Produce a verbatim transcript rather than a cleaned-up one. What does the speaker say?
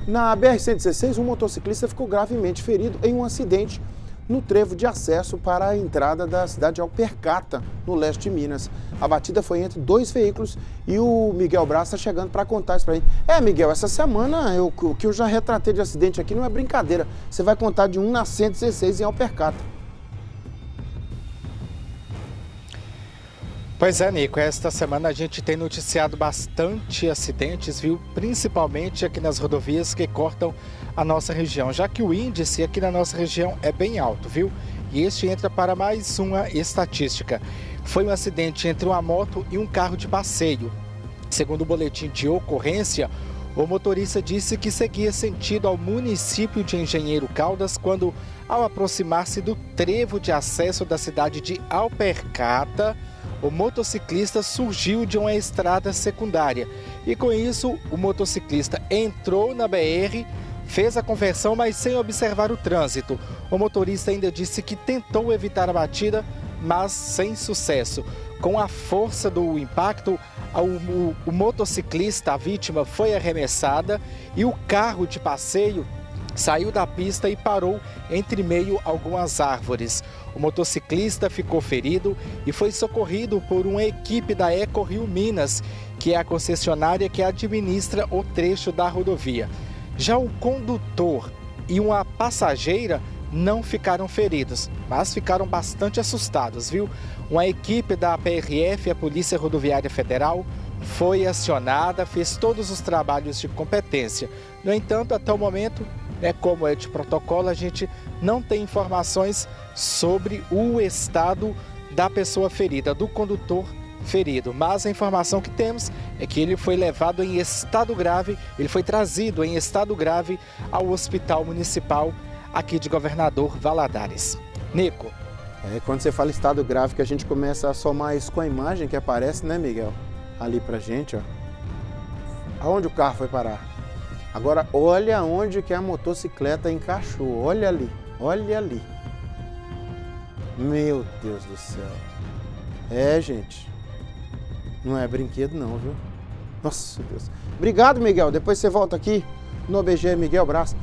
Na B R cento e dezesseis, um motociclista ficou gravemente ferido em um acidente no trevo de acesso para a entrada da cidade de Alpercata, no leste de Minas. A batida foi entre dois veículos e o Miguel Braz está chegando para contar isso para gente. É, Miguel, essa semana eu, o que eu já retratei de acidente aqui não é brincadeira. Você vai contar de um na cento e dezesseis em Alpercata. Pois é, Nico, esta semana a gente tem noticiado bastante acidentes, viu? Principalmente aqui nas rodovias que cortam a nossa região, já que o índice aqui na nossa região é bem alto, viu? E este entra para mais uma estatística. Foi um acidente entre uma moto e um carro de passeio. Segundo o boletim de ocorrência, o motorista disse que seguia sentido ao município de Engenheiro Caldas quando, ao aproximar-se do trevo de acesso da cidade de Alpercata, o motociclista surgiu de uma estrada secundária e, com isso, o motociclista entrou na B R, fez a conversão, mas sem observar o trânsito. O motorista ainda disse que tentou evitar a batida, mas sem sucesso. Com a força do impacto, o, o, o motociclista, a vítima, foi arremessada e o carro de passeio saiu da pista e parou entre meio a algumas árvores. O motociclista ficou ferido e foi socorrido por uma equipe da EcoRio Minas, que é a concessionária que administra o trecho da rodovia. Já o condutor e uma passageira não ficaram feridos, mas ficaram bastante assustados, viu? Uma equipe da P R F, a Polícia Rodoviária Federal, foi acionada, fez todos os trabalhos de competência. No entanto, até o momento, é como é de protocolo, a gente não tem informações sobre o estado da pessoa ferida, do condutor ferido. Mas a informação que temos é que ele foi levado em estado grave, ele foi trazido em estado grave ao Hospital Municipal aqui de Governador Valadares. Nico. É, quando você fala estado grave, que a gente começa a somar isso com a imagem que aparece, né, Miguel? Ali pra gente, ó. Aonde o carro foi parar? Agora, olha onde que a motocicleta encaixou. Olha ali, olha ali. Meu Deus do céu. É, gente. Não é brinquedo não, viu? Nossa Deus. Obrigado, Miguel. Depois você volta aqui no O B G Miguel Braz.